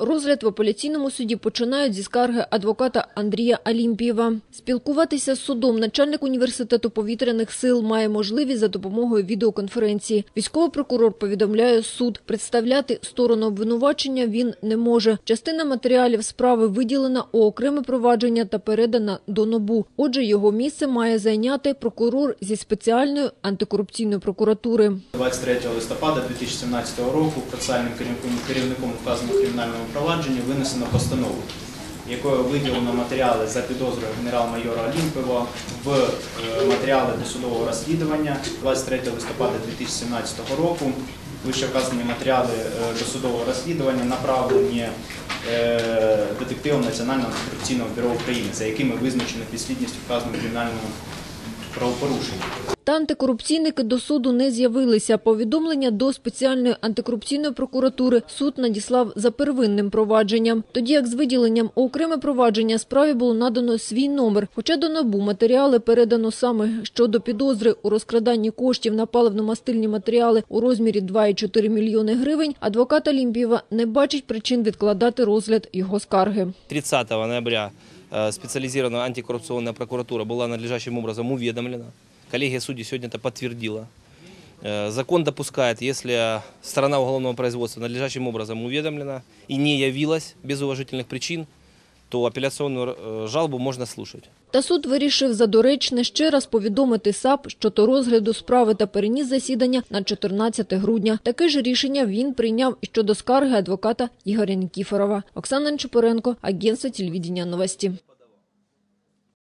Розгляд в апеляційному суді починають зі скарги адвоката Андрія Алімпієва. Спілкуватися з судом начальник університету повітряних сил має можливість за допомогою відеоконференції. Військовий прокурор повідомляє суд. Представляти сторону обвинувачення він не може. Частина матеріалів справи виділена у окреме провадження та передана до НАБУ. Отже, його місце має зайняти прокурор зі спеціальної антикорупційної прокуратури. 23 листопада 2017 року процесуальним керівником вказаного кримінального провадження винесено постанову, якою виділено матеріали за підозрою генерал-майора Алімпієва в матеріали досудового розслідування 23 листопада 2017 року. Вище вказані матеріали досудового розслідування направлені детективом Національного антикорупційного бюро України, за якими визначено підслідність вказаного кримінального правопорушення. Та антикорупційники до суду не з'явилися. Повідомлення до спеціальної антикорупційної прокуратури суд надіслав за первинним провадженням. Тоді як з виділенням у окреме провадження справі було надано свій номер. Хоча до НАБУ матеріали передано саме щодо підозри у розкраданні коштів на паливно-мастильні матеріали у розмірі 2,4 мільйони гривень, адвокат Алімпієва не бачить причин відкладати розгляд його скарги. 30 ноября специализированная антикоррупционная прокуратура была надлежащим образом уведомлена. Коллегия судей сегодня это подтвердила. Закон допускает, если сторона уголовного производства надлежащим образом уведомлена и не явилась без уважительных причин, то апеляційну жалобу можна слухати. Та суд вирішив за доречне ще раз повідомити САП щодо розгляду справи та переніс засідання на 14 грудня. Таке ж рішення він прийняв і щодо скарги адвоката Ігоря Нікіфорова. Оксана Нечипоренко, агентство телевидения «Новости».